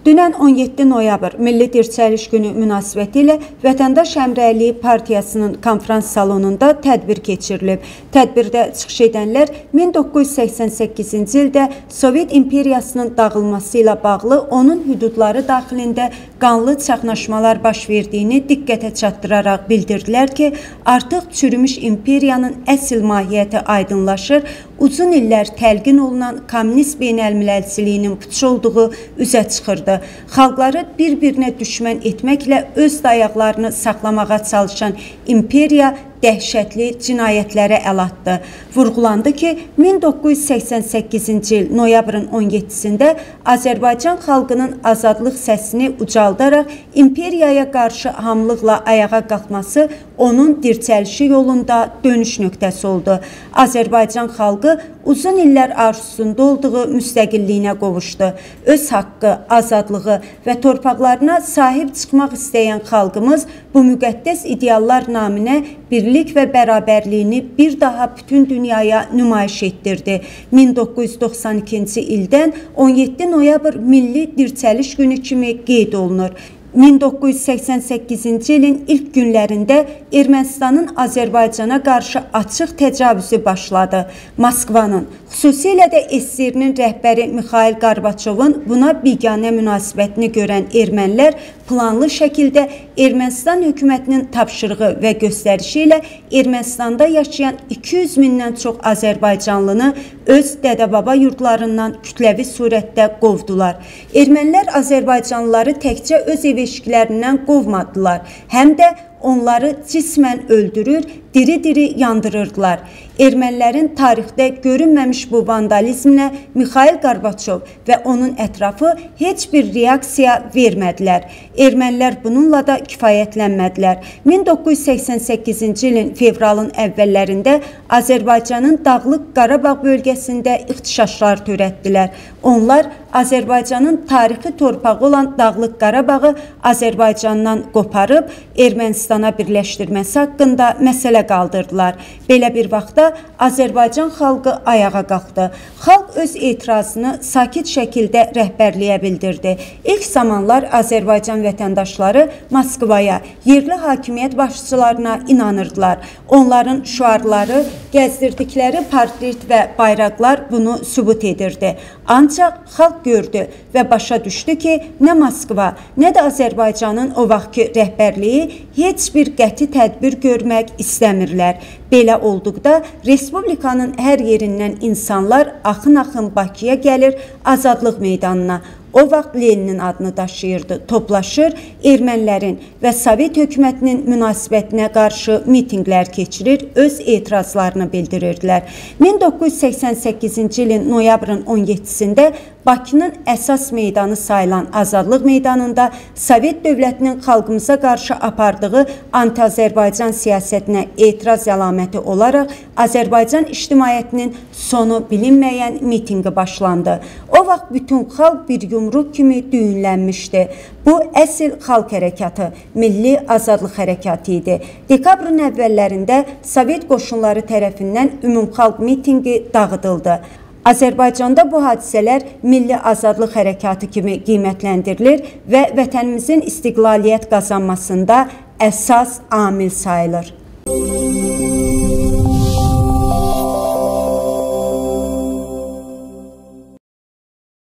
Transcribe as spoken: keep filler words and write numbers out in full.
Dünən on yeddi noyabr Milli Dirçəliş Günü münasibətilə Vətəndaş Həmrəyliyi Partiyasının konfrans salonunda tədbir keçirilib. Tədbirdə çıxış edənlər min doqquz yüz səksən səkkizinci ildə Sovet İmperiyasının dağılması ilə bağlı onun hüdudları daxilində qanlı çaxnaşmalar baş verdiyini diqqətə çatdıraraq bildirdilər ki, artıq çürümüş imperiyanın əsl mahiyyəti aydınlaşır, uzun illər təlqin olunan kommunist beynəlmiləlçiliyinin puç olduğu üzə çıxırdı. Xalqları bir-birinə düşmən etməklə öz dayaqlarını saxlamağa çalışan imperiya dəhşətli cinayətlərə əl atdı. Vurğulandı ki, min doqquz yüz səksən səkkizinci il noyabrın on yeddisində Azərbaycan xalqının azadlıq səsini ucaldaraq imperiyaya qarşı hamlıqla ayağa qalxması onun dirçəlişi yolunda dönüş nöqtəsi oldu. Azərbaycan xalqı uzun illər arzusunda olduğu müstəqilliyinə qovuşdu. Öz haqqı, azadlığı və torpaqlarına sahib çıxmaq istəyən xalqımız bu müqəddəs ideallar naminə birlik və bərabərliyini bir daha bütün dünyaya nümayiş etdirdi. min doqquz yüz doxsan ikinci ildən on yeddi noyabr Milli Dirçəliş Günü kimi qeyd olunur. min doqquz yüz səksən səkkizinci ilin ilk günlərində Ermənistanın Azərbaycana qarşı açıq təcavüzü başladı. Moskvanın, xüsusilə də S S R-nin rəhbəri Mixail Qarbaçovun buna biganə münasibətini görən ermənilər planlı şəkildə Ermənistan hökumətinin tapşırığı və göstərişi ilə Ermənistanda yaşayan iki yüz mindən çox Azərbaycanlını öz dədə-baba yurdlarından kütləvi surətdə qovdular. Ermənilər Azərbaycanlıları təkcə öz ev eşiklərindən qovmadılar, həm də onları cismən öldürür, diri-diri yandırırdılar. Ermənilərin tarixdə görünməmiş bu vandalizminə Mixail Qarbaçov və onun ətrafı heç bir reaksiya vermədilər. Ermənilər bununla da kifayətlənmədilər. min doqquz yüz səksən səkkizinci ilin fevralın əvvəllərində Azərbaycanın Dağlıq Qarabağ bölgəsində ixtişaşlar törətdilər. Onlar Azərbaycanın tarixi torpağı olan Dağlıq Qarabağı Azərbaycandan qoparıb Ermənistana birləşdirməsi haqqında məsələ qaldırdılar. Belə bir vaxtda Azərbaycan xalqı ayağa qalxdı. Xalq öz etirazını sakit şəkildə rəhbərliyə bildirdi. İlk zamanlar Azərbaycan vətəndaşları Moskvaya, yerli hakimiyyət başçılarına inanırdılar. Onların şüarları, gəzdirdikləri portret və bayraqlar bunu sübut edirdi. Ancaq xalq gördü və başa düşdü ki, nə Moskva, nə də Azərbaycanın o vaxtki rəhbərliyi heç bir qəti tədbir görmək istəmirlər. Belə olduqda Respublikanın hər yerindən insanlar axın-axın Bakıya gəlir, Azadlıq meydanına. O vaxt Leninin adını daşıyırdı, toplaşır, ermənilərin və Sovet hökumətinin münasibətinə qarşı mitinqlər keçirir, öz etirazlarını bildirirdilər. min doqquz yüz səksən səkkizinci ilin noyabrın on yeddisində Bakının əsas meydanı sayılan Azadlıq meydanında Sovet dövlətinin xalqımıza qarşı apardığı anti-Azərbaycan siyasətinə etiraz əlaməti olaraq Azərbaycan ictimaiyyətinin sonu bilinməyən mitinqi başlandı. O vaxt bütün xalq bir yumruq kimi düyünlənmişdi. Bu əsl xalq hərəkatı, Milli Azadlıq hərəkatı idi. Dekabrın əvvəllərində Sovet qoşunları tərəfindən ümumxalq mitinqi dağıdıldı. Azərbaycanda bu hadisələr Milli Azadlıq hərəkatı kimi qiymətləndirilir və vətənimizin istiqlaliyyət qazanmasında əsas amil sayılır.